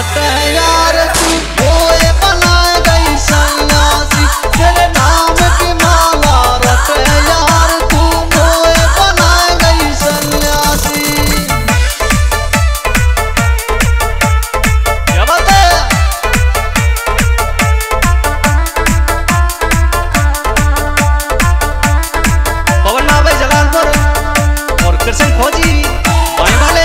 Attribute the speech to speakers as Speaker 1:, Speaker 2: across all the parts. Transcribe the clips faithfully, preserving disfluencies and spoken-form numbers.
Speaker 1: रट यार तू होए बनाए गई सन्यासी, तेरे नाम की माला रट यार तू होए बनाए गई सन्यासी। क्या बात है? पवन नावे जलालपुर और कृष्ण खोजी आने वाले।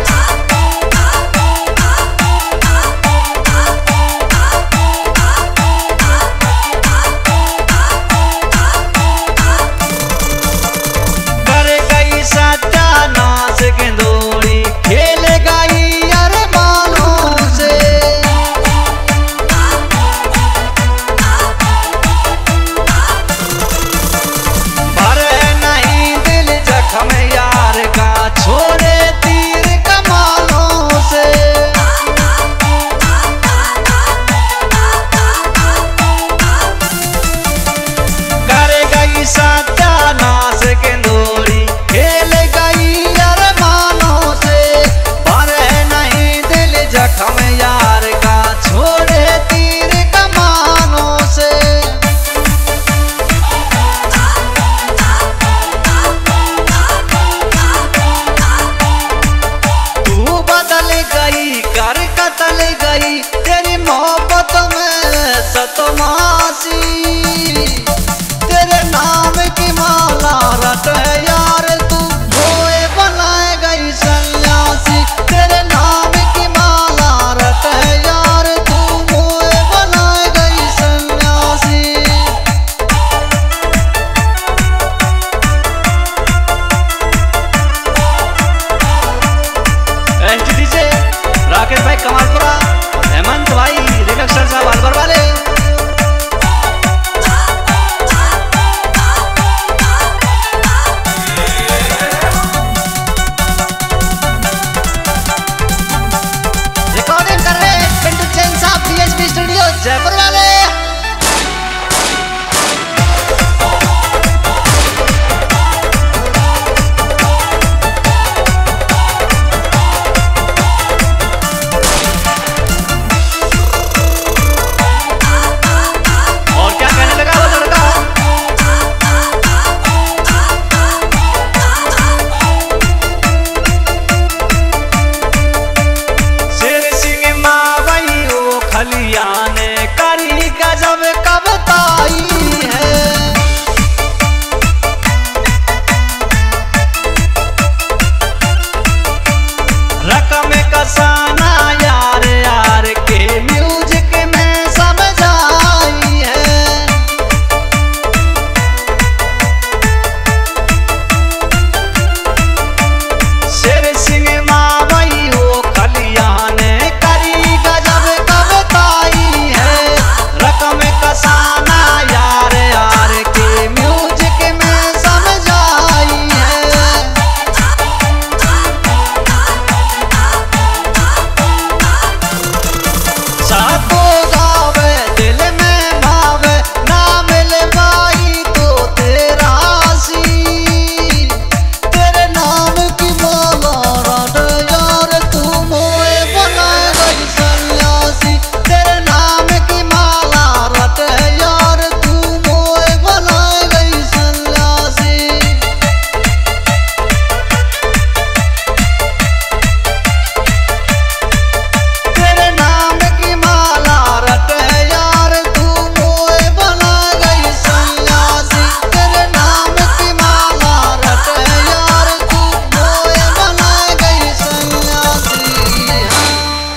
Speaker 1: करे गई सत्यानाश गेंदोड़ी खेल गई अरमानों से, भरे नहीं दिल जख्म यार का छोड़े तीर कमानों से। करे गई सत्यानाश गेंदोड़ी खेल गई अरमानों से, भरे नहीं दिल जख्म यार का छोड़े तीर कमानों से। तू बदल गई कर कतल गई तेरी मोहब्बत में सतमासी, तेरे नाम की माला रट यार तू होए बनाए गई सन्यासी, तेरे नाम की माला रट यार तू होए बनाए गई सन्यासी। एसटीडी से राकेश भाई कमालपुरा, हेमंत भाई रिडक्शन साहब अलवर वाले। रिकॉर्डिंग कर रहे हैं पिंटू जैन साहब डीएसपी स्टूडियो जयपुर वाले। और क्या कहने लगा वो लड़का? शेर सिंह मावई ओ खलिया ने करी गजब कविताई है, रकम कसान